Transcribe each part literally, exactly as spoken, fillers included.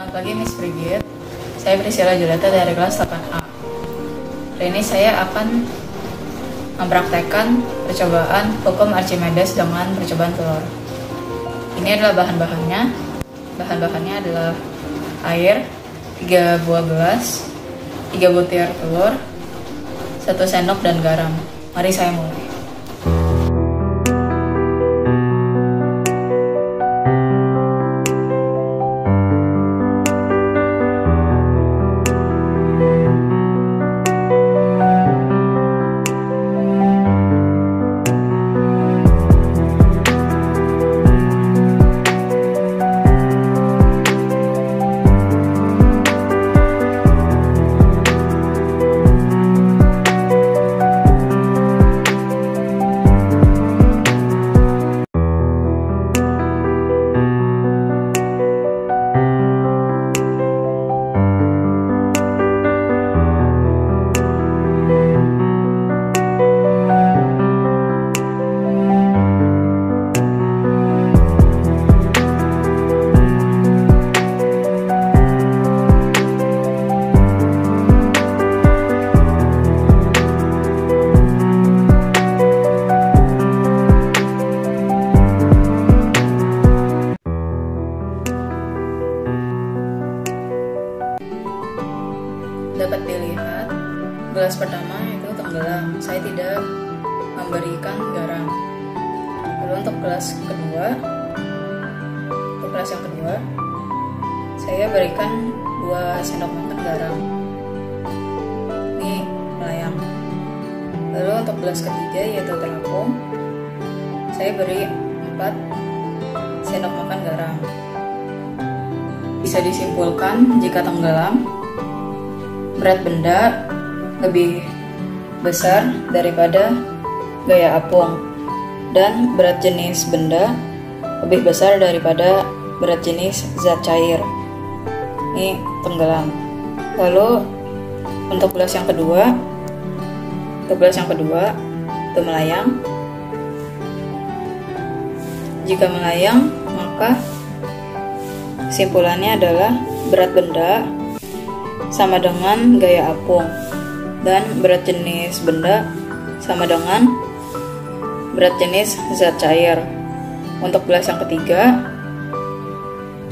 Selamat pagi Miss Brigit. Saya Priscilla Julieta dari kelas delapan A. Hari ini saya akan mempraktekkan percobaan hukum Archimedes dengan percobaan telur. Ini adalah bahan-bahannya. Bahan-bahannya adalah air, tiga buah gelas, tiga butir telur, satu sendok dan garam. Mari saya mulai. Dapat dilihat, gelas pertama itu tenggelam. Saya tidak memberikan garam. Lalu untuk gelas kedua, untuk gelas yang kedua, saya berikan dua sendok makan garam. Ini melayang. Lalu untuk gelas ketiga yaitu terapung, saya beri empat sendok makan garam. Bisa disimpulkan jika tenggelam, berat benda lebih besar daripada gaya apung, dan berat jenis benda lebih besar daripada berat jenis zat cair. Ini tenggelam. Lalu untuk gelas yang kedua, untuk gelas yang kedua itu melayang. Jika melayang, maka kesimpulannya adalah berat benda sama dengan gaya apung, dan berat jenis benda sama dengan berat jenis zat cair. Untuk gelas yang ketiga,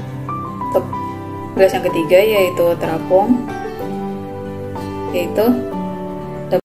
untuk gelas yang ketiga yaitu terapung, yaitu